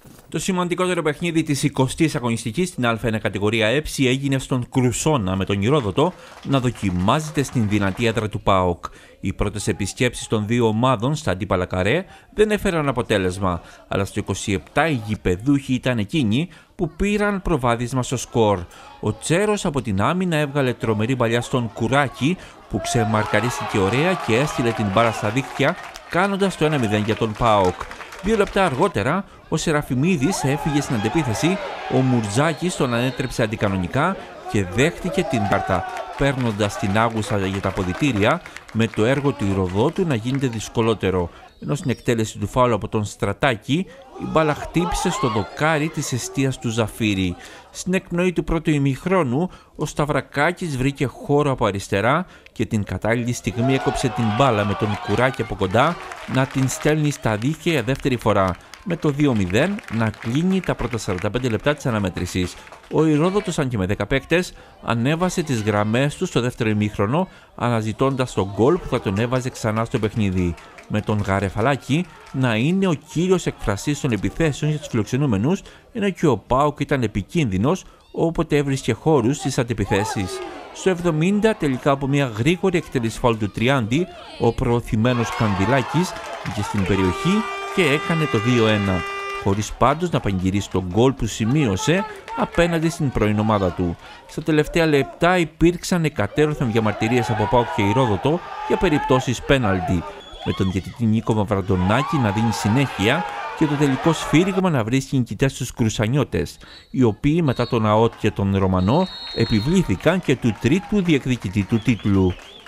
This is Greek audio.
Το σημαντικότερο παιχνίδι της 20ης αγωνιστικής στην Α1 κατηγορία ΕΨΗ έγινε στον Κρουσόνα, με τον Ηρόδοτο να δοκιμάζεται στην δυνατή έδρα του ΠΑΟΚ. Οι πρώτες επισκέψεις των δύο ομάδων στα αντίπαλα καρέ δεν έφεραν αποτέλεσμα, αλλά στο 27 οι γηπεδούχοι ήταν εκείνοι που πήραν προβάδισμα στο σκορ. Ο Τσέρος από την άμυνα έβγαλε τρομερή παλιά στον Κουράκη, που ξεμαρκαρίστηκε ωραία και έστειλε την μπάλα στα δίχτυα, κάνοντας το 1-0 για τον ΠΑΟΚ. 2 λεπτά αργότερα, ο Σεραφιμίδης έφυγε στην αντεπίθεση, ο Μουρτζάκης τον ανέτρεψε αντικανονικά και δέχτηκε την κάρτα, παίρνοντας την άγουσα για τα αποδυτήρια, με το έργο του Ηροδότου να γίνεται δυσκολότερο. Ενώ στην εκτέλεση του φάουλ από τον Στρατάκη, η μπάλα χτύπησε στο δοκάρι της εστίας του Ζαφύρη. Στην εκπνοή του πρώτου ημιχρόνου, ο Σταυρακάκης βρήκε χώρο από αριστερά και την κατάλληλη στιγμή έκοψε την μπάλα με τον Κουράκη από κοντά να την στέλνει στα δίχτυα για δεύτερη φορά, με το 2-0 να κλείνει τα πρώτα 45 λεπτά της αναμέτρησης. Ο Ηρόδοτος, αν και με 10 παίκτες, ανέβασε τις γραμμές του στο δεύτερο ημίχρονο, αναζητώντας τον γκολ που θα τον έβαζε ξανά στο παιχνίδι, με τον Γαρεφαλάκη να είναι ο κύριος εκφραστής των επιθέσεων για τους φιλοξενούμενους, ενώ και ο ΠΑΟΚ ήταν επικίνδυνος όποτε έβρισκε χώρους στις αντεπιθέσεις. Στο 70, τελικά από μια γρήγορη εκτέλεση φάουλ του Τριάντη, ο προωθημένος Κανδυλάκης μπήκε στην περιοχή και έκανε το 2-1, χωρίς πάντως να πανηγυρίσει τον γκολ που σημείωσε απέναντι στην πρώην ομάδα του. Στα τελευταία λεπτά υπήρξαν εκατέρωθεν διαμαρτυρίες από ΠΑΟΚ και Ηρόδοτο για περιπτώσεις πέναλτι, με τον διαιτητή Νίκο Μαυραντονάκη να δίνει συνέχεια και το τελικό σφύριγμα να βρίσκει νικητές στους Κρουσανιώτες, οι οποίοι μετά τον ΑΟΤ και τον Ρωμανό επιβλήθηκαν και του τρίτου διεκδικητή του τίτλου.